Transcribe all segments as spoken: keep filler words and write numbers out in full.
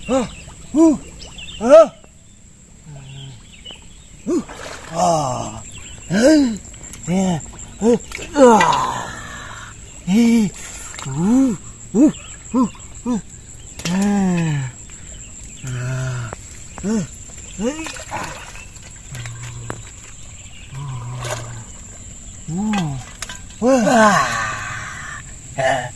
あ、うん、あ、うん、あ、うん、え、うわ、え、う、う、う、う、う、あ、あ、うん、うん、うん、うわ、あ、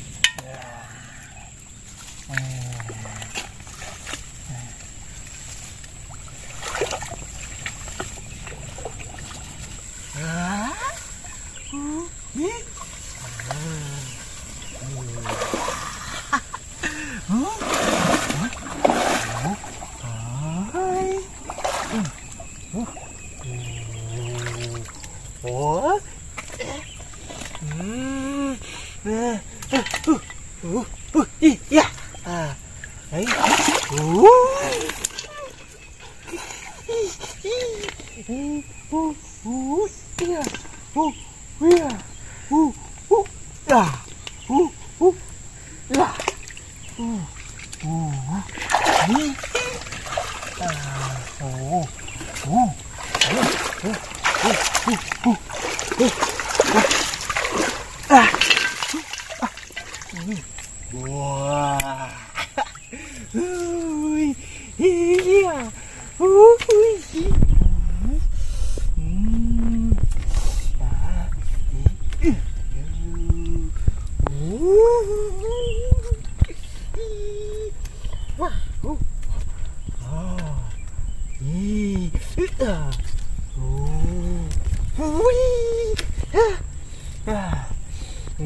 お、うん、ね、う、う、う、いや、あ、はい、おお、い、い、お、お、いや、お、いや、お、お、や、お、お、や、お、お、い、あ、お、お、お、お、お、お、お、あ、うわー、うい、いや、うい、うん、あ、い、う、う、わ、う、あ、い、う、あ、う、うい、あ、あ、うん、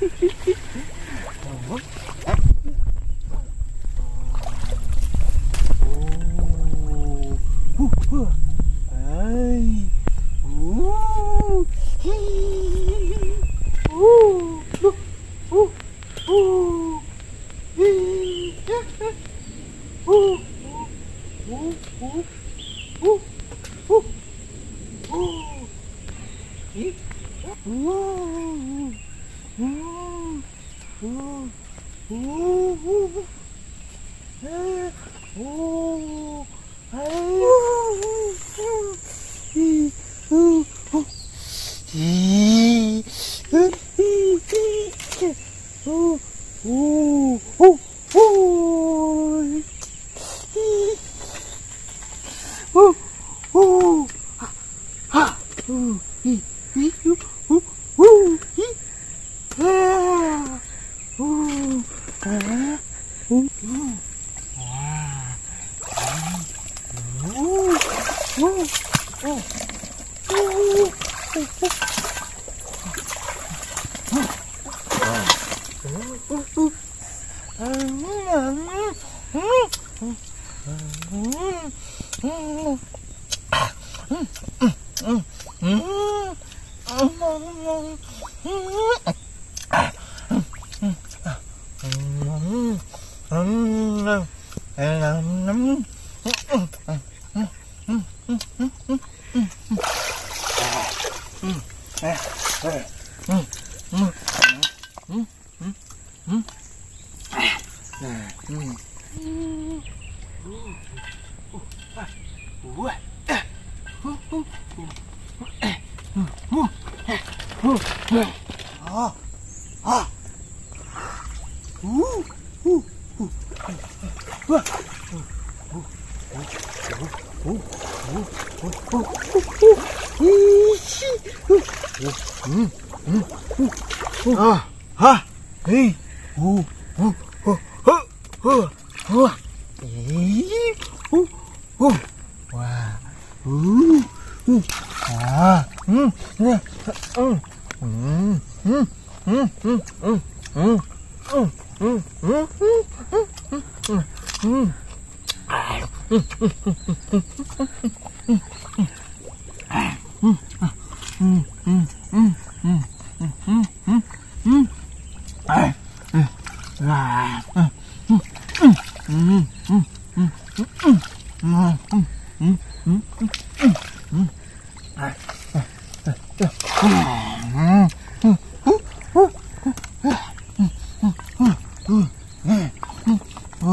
あ、は、えい、お、お、お、お、お、お、えい、お、お、わ、う、う、あ、うん、ね、うん、うん、うん、うん、うん、うん、うん、うん、うん、うん、うん、うん、あ、うん、うん、うん、うん、うん、うん、うん、うん、うん、うん、うん、うん、あ、うん、あ、うん、うん、うん、うん、うん、うん、うん、うん、うん、うん、うん、うん、あ、うん、うん、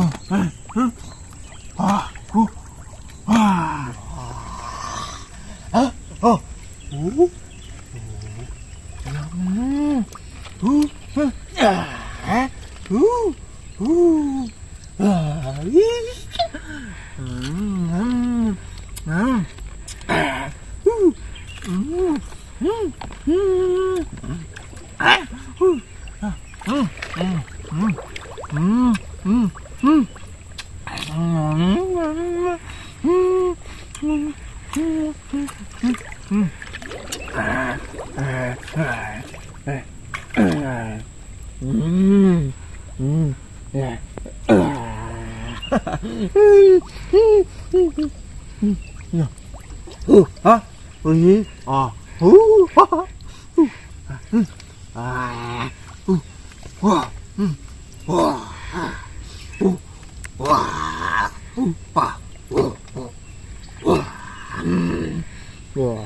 啊，我咦啊，哦，哈哈，嗯，啊，嗯，哇，嗯，哇，嗯，哇，嗯，哇，哇，哇，嗯，哇，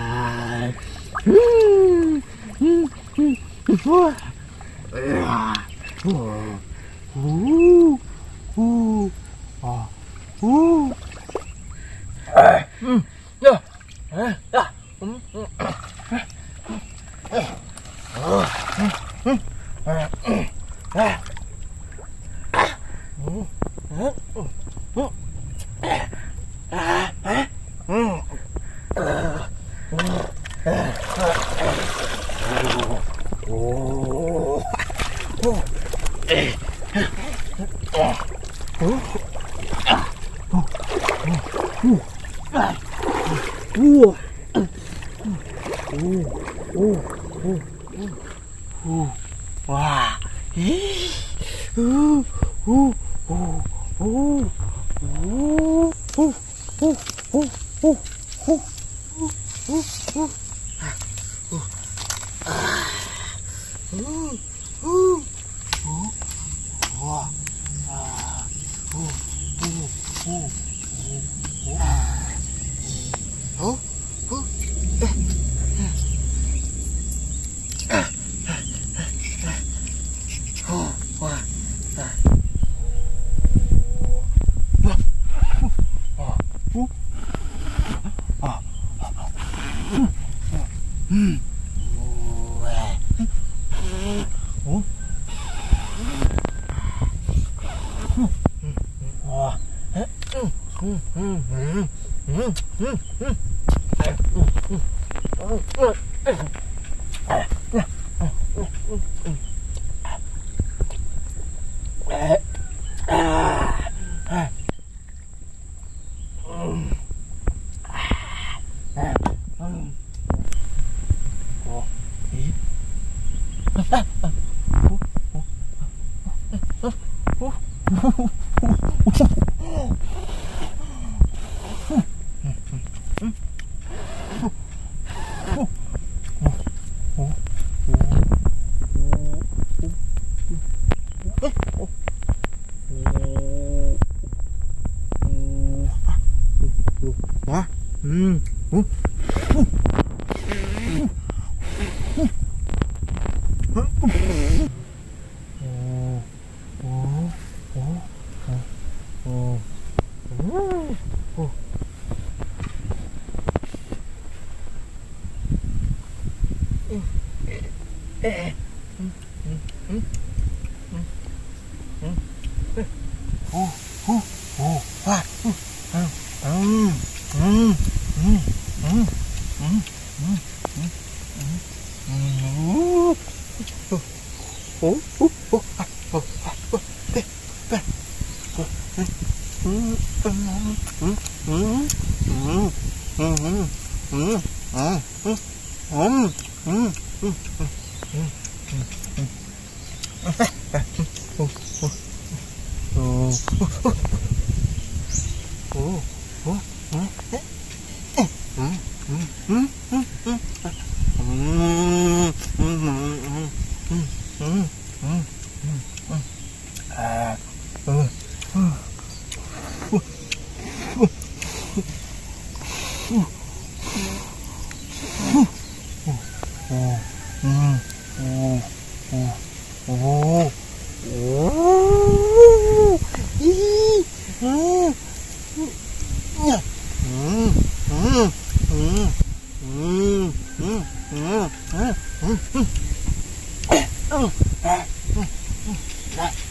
嗯，嗯，嗯，哇，哎呀，哇，呜，呜，啊，呜，哎，嗯，呀。哎呀，嗯嗯，哎，哎，啊，嗯嗯，哎嗯，哎，嗯嗯嗯嗯，哎哎哎，嗯，呃，嗯，哎哎，哦，哦，哎，哦，哦，啊，哦，哦，哎，哇。哦哦哦哦哇！咦！哦哦哦哦哦哦哦哦哦哦哦哦啊哦啊哦哦哦哇啊哦哦哦哦啊哦哦哎啊哦哇啊哇啊哦啊嗯哦哎哦哇哎嗯嗯嗯嗯嗯嗯嗯哎嗯嗯嗯嗯哎嗯嗯嗯嗯哎啊哎嗯哎嗯哦咦哎哦哦哦哦啊嗯哦哦哦哦哦哦哦哎嗯嗯嗯嗯嗯哦哦哦啊嗯嗯嗯嗯嗯嗯嗯嗯嗯哦哦哦哦啊哦啊哦对对哦嗯嗯嗯嗯嗯嗯嗯嗯嗯嗯嗯嗯嗯嗯哦哦哦哦哦嗯嗯嗯嗯嗯嗯嗯嗯嗯嗯嗯嗯啊嗯嗯哦嗯哦哦哦哦咦嗯呀嗯嗯嗯嗯嗯嗯嗯嗯嗯嗯